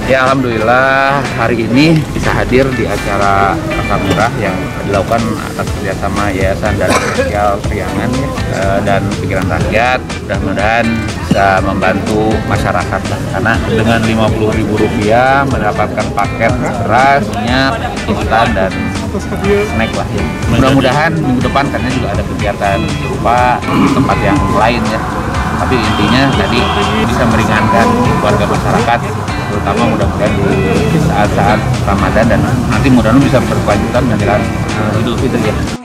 Ya, alhamdulillah hari ini bisa hadir di acara pasar murah yang dilakukan atas kerjasama Yayasan Dana Sosial Priangan dan Pikiran Rakyat. Mudah-mudahan bisa membantu masyarakat lah. Karena dengan Rp50.000 mendapatkan paket beras, minyak, instan dan snack lah ya. Mudah-mudahan minggu depan karena juga ada kegiatan serupa di tempat yang lain ya. Tapi intinya tadi bisa meringankan warga masyarakat, terutama mudah-mudahan di saat-saat Ramadan dan nanti mudah-mudahan bisa berkelanjutan menjelang Idul Fitri ya.